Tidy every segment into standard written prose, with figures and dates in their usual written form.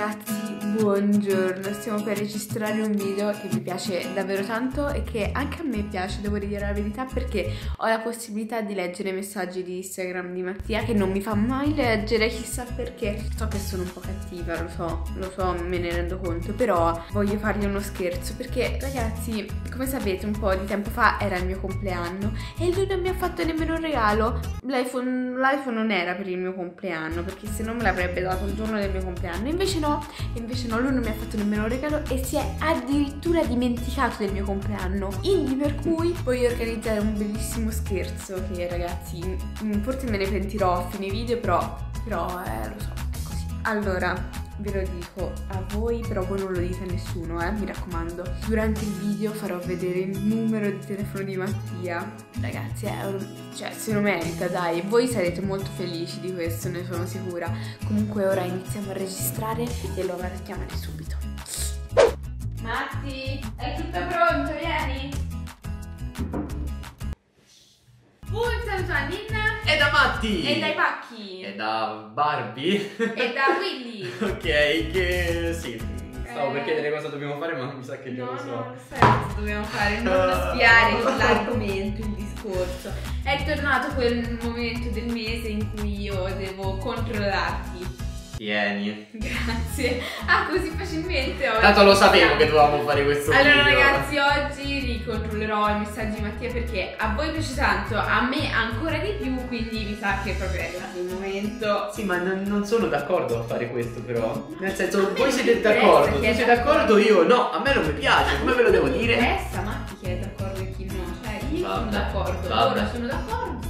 Ragazzi, buongiorno, stiamo per registrare un video che mi piace davvero tanto e che anche a me piace, devo dire la verità, perché ho la possibilità di leggere i messaggi di Instagram di Mattia, che non mi fa mai leggere, chissà perché. So che sono un po' cattiva, lo so, me ne rendo conto, però voglio fargli uno scherzo perché, ragazzi, come sapete, un po' di tempo fa era il mio compleanno e lui non mi ha fatto nemmeno un regalo. L'iPhone non era per il mio compleanno, perché se no me l'avrebbe dato il giorno del mio compleanno. Invece no, lui non mi ha fatto nemmeno un regalo e si è addirittura dimenticato del mio compleanno. Quindi per cui voglio organizzare un bellissimo scherzo che, ragazzi, forse me ne pentirò a fine video, però lo so, è così. Allora, ve lo dico a voi, però voi non lo dite a nessuno, mi raccomando. Durante il video farò vedere il numero di telefono di Mattia. Ragazzi, cioè, se lo merita, dai. Voi sarete molto felici di questo, ne sono sicura. Comunque ora iniziamo a registrare e lo vado a chiamare subito. Matti, è tutto pronto? Vieni. Un saluto a Ninna. E da Matti! E dai pacchi! E da Barbie! E da Willy! Ok, che sì, stavo per chiedere cosa dobbiamo fare, ma mi sa che già lo so. No, sai cosa dobbiamo fare, non spiare l'argomento, il discorso. È tornato quel momento del mese in cui io devo controllarti. Tieni. Grazie. Ah, così facilmente oggi. Tanto lo sapevo che dovevamo fare questo allora, video. ragazzi, oggi ricontrollerò i messaggi di Mattia perché a voi piace tanto, a me ancora di più, quindi mi sa che proprio è arrivato il momento. Sì, ma non sono d'accordo a fare questo, però. Nel senso, me voi non siete interessa d'accordo, chi tu è sei d'accordo. d'accordo, io no, a me non mi piace, come ve lo devo dire? Non interessa, Matti, chi è d'accordo e chi no. Cioè, io sono Vabbè, d'accordo, vabbè. loro sono d'accordo.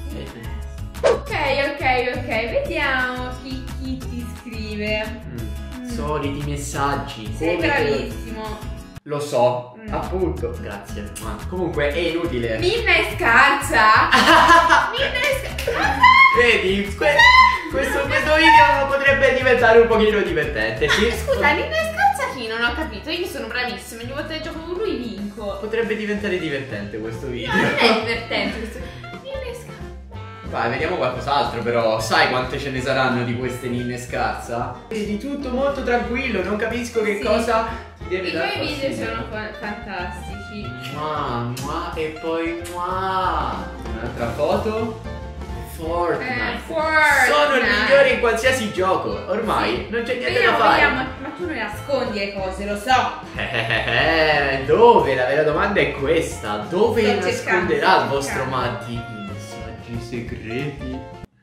Ok, vediamo chi ti scrive. Soliti messaggi. Sei come te lo- bravissimo. Lo so, appunto. Grazie. Ma comunque è inutile. Ninna è scarsa. Ninna è scarsa. Vedi, questo video potrebbe diventare un pochino divertente, sì? Scusa, Ninna è scarsa chi? Non ho capito. Io sono bravissima. Ogni volta che gioco con lui vinco. Potrebbe diventare divertente questo video. No, non è divertente questo. Ninna è scarsa. Vai, vediamo qualcos'altro però. Sai quante ce ne saranno di queste ninne scarsa? Di tutto molto tranquillo, non capisco che Sì. cosa ti deve I dare tuoi video fastidio. sono fantastici. E poi un'altra foto. Fortnite. Fortnite. Sono il migliore in qualsiasi gioco. Ormai non c'è niente da fare. Vediamo, ma tu non nascondi le cose, lo so. Dove? La vera domanda è questa. Dove Sto nasconderà cercando, il vostro Matti i messaggi segreti?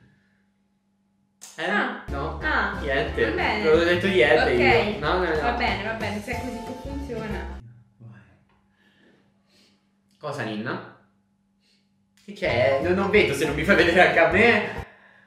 No. Niente. Va bene. Non ho detto niente Ok. io. No. Va bene, se è così che funziona. Cosa, Ninna? Che c'è? Non vedo se non mi fai vedere anche a me.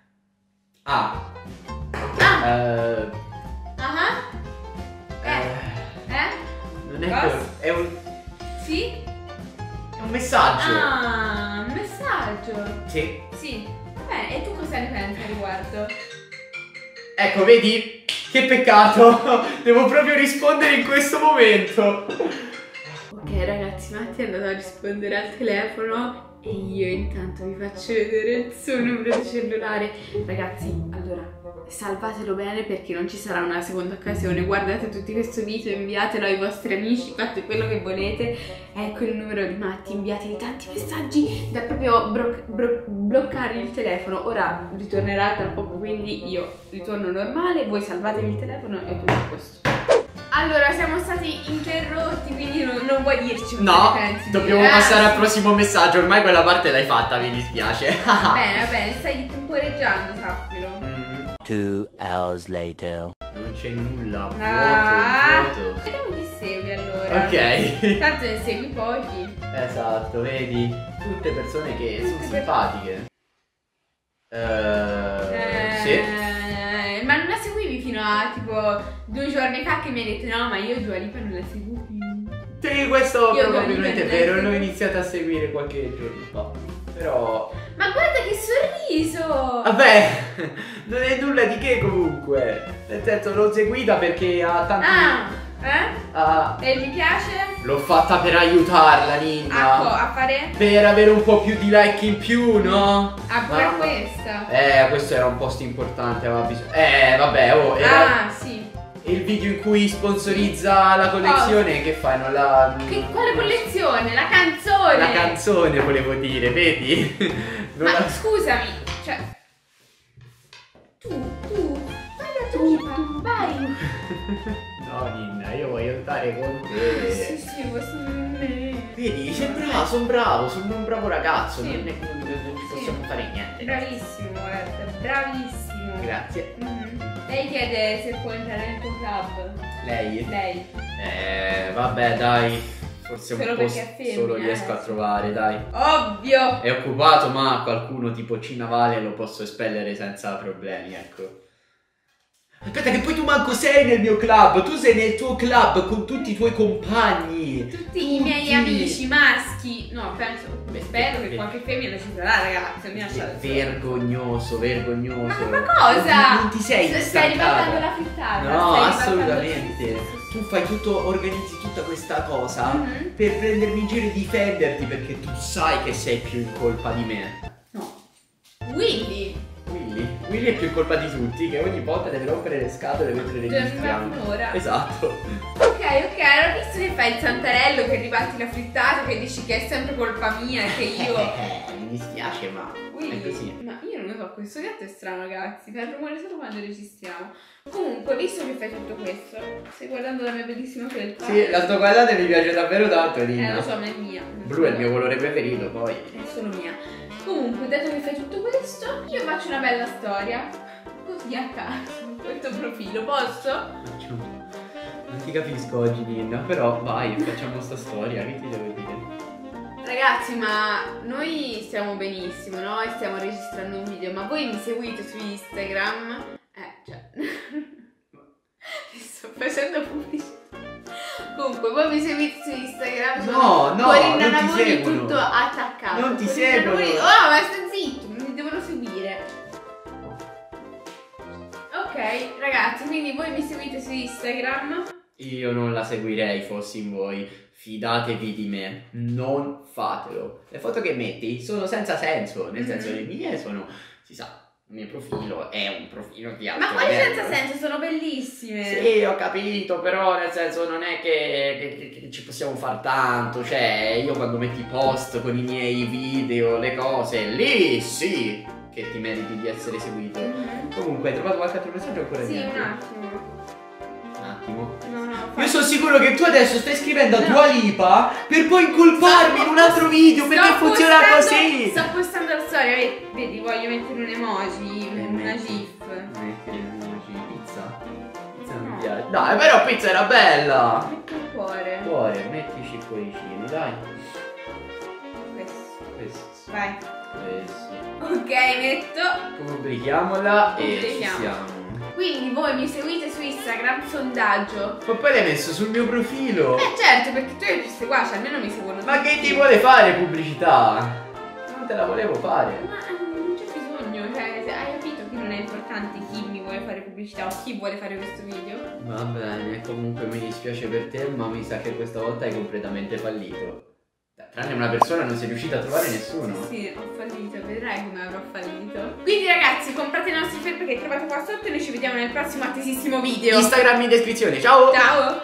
Non è Cosa? è un Sì? messaggio. Un messaggio. Sì. Sì. Va bene, e tu cosa ne pensi a riguardo? Ecco, vedi? Che peccato. Devo proprio rispondere in questo momento. Ok, ragazzi, Matti è andato a rispondere al telefono e io intanto vi faccio vedere il suo numero di cellulare. Ragazzi, allora, salvatelo bene perché non ci sarà una seconda occasione. Guardate tutti questo video, inviatelo ai vostri amici, fate quello che volete. Ecco il numero di Matti, inviategli tanti messaggi da proprio bloccare il telefono. Ora ritornerà tra poco, quindi io ritorno normale, voi salvatevi il telefono e tutto questo. Allora, siamo stati interrotti, quindi non vuoi dirci cosa No, ne pensi? dobbiamo passare al prossimo messaggio. Ormai quella parte l'hai fatta, mi dispiace. Va bene, stai temporeggiando, sappilo. 2 hours later. Non c'è nulla. Vuoto. Vediamo chi segui allora. Ok. Tanto ne segui pochi. Esatto, vedi? Tutte persone che sono simpatiche. Sì. Ma non la seguivi fino a tipo 2 giorni fa che mi hai detto no, ma io Dua Lipa non la seguo più. Sì, questo Io probabilmente è Dua Lipa vero. non la L'ho seguo. iniziato a seguire qualche giorno fa. Però. Ma guarda che sorriso! Vabbè, non è nulla di che comunque. Nel senso, l'ho seguita perché ha tanti. E mi piace? L'ho fatta per aiutarla, Ninna. A fare? Per avere un po' più di like in più, no? Pure Mamma. questa. Questo era un post importante, aveva bisogno. Vabbè, oh, era. Sì. E il video in cui sponsorizza la collezione, che fai? Non la... Quale collezione? La canzone! La canzone volevo dire, vedi? Non Ma la... scusami, cioè... Tu, vai! No Ninna, io voglio stare con te. Sì, questo non è... Vedi, sono bravo, sono un bravo ragazzo, Sì. non ci possiamo fare niente. Bravissimo, guarda, bravissimo. Grazie. Lei chiede se può entrare nel tuo club. Lei? Lei. Vabbè dai, forse Solo un perché è po' femmina, solo riesco a trovare, dai. Ovvio! È occupato, ma qualcuno tipo Cinavale lo posso espellere senza problemi, ecco. Aspetta che poi tu manco sei nel mio club, tu sei nel tuo club con tutti i tuoi compagni. Tutti i miei amici maschi. No, spero che qualche femmina ci sarà, ragazzi. Mi lasciate solo. Vergognoso. Ma cosa? Non ti sei Stai stancata? ribaltando la frittata. No, stai assolutamente. ribaltando- Tu fai tutto, organizzi tutta questa cosa Mhm. per prendermi in giro e difenderti perché tu sai che sei più in colpa di me. No. Willy. Willy è più in colpa di tutti, che ogni volta deve rompere le scatole mentre registriamo. Un'ora. Esatto. Ok, allora visto che fai il santarello, che ribatti la frittata, che dici che è sempre colpa mia e che io... Mi dispiace, ma è così. Ma io non lo so, questo gatto è strano, ragazzi. Fa il rumore solo quando registriamo. Comunque, visto che fai tutto questo, stai guardando la mia bellissima felpa? Sì, la sto guardando e mi piace davvero tanto, Nina. Lo so, ma è mia. Blu è il mio colore preferito, poi. È solo mia. Comunque, dato che fai tutto questo, io faccio una bella storia. Così a caso, su questo profilo, posso? Non ti capisco oggi, Nina, però vai, facciamo sta storia, che ti devo dire? Ragazzi, ma noi stiamo benissimo, no? E stiamo registrando un video, ma voi mi seguite su Instagram? Cioè... mi sto facendo pubblicità. Comunque, voi mi seguite su Instagram? No, Corinna non ti Navoni, seguono. tutto attaccato. Non ti Corinna seguono. Navoni- Oh, ma stai zitto, mi devono seguire. Ok, ragazzi, quindi voi mi seguite su Instagram? Io non la seguirei fossi in voi. Fidatevi di me, non fatelo. Le foto che metti sono senza senso, nel senso le mie sono, si sa, il mio profilo è un profilo di alto Ma quali livello. senza senso? Sono bellissime. Sì, ho capito, però nel senso non è che ci possiamo far tanto. Cioè, io quando metti post con i miei video, le cose, lì sì che ti meriti di essere seguito. Comunque, hai trovato qualche altro messaggio ancora? Sì, niente? un attimo. Un attimo. No, Io sono sicuro che tu adesso stai scrivendo a Dua Lipa per poi incolparmi in un altro video perché funziona così. Sto postando la storia, vedi, voglio mettere un emoji, una gif. Metti emoji, pizza. Pizza non No. mi piace. Dai, però pizza era bella. Metto il cuore. Cuore, mettici il cuoricino, dai. Questo. Questo. Vai. Questo. Ok, metto. Pubblichiamola e ci Pubblichiamo. siamo. Quindi voi mi seguite su Instagram, sondaggio. Ma poi l'hai messo sul mio profilo. Certo, perché tu hai più seguaci, almeno mi seguono Ma che tutti. ti vuole fare pubblicità? Non te la volevo fare. Ma non c'è bisogno, cioè, hai capito che non è importante chi mi vuole fare pubblicità o chi vuole fare questo video? Va bene, comunque mi dispiace per te, ma mi sa che questa volta hai completamente fallito. Tranne una persona non sei riuscita a trovare nessuno. Sì, ho fallito, vedrai come avrò fallito. Quindi ragazzi, comprate i nostri felpe che trovate qua sotto e noi ci vediamo nel prossimo attesissimo video. Instagram in descrizione, ciao! Ciao!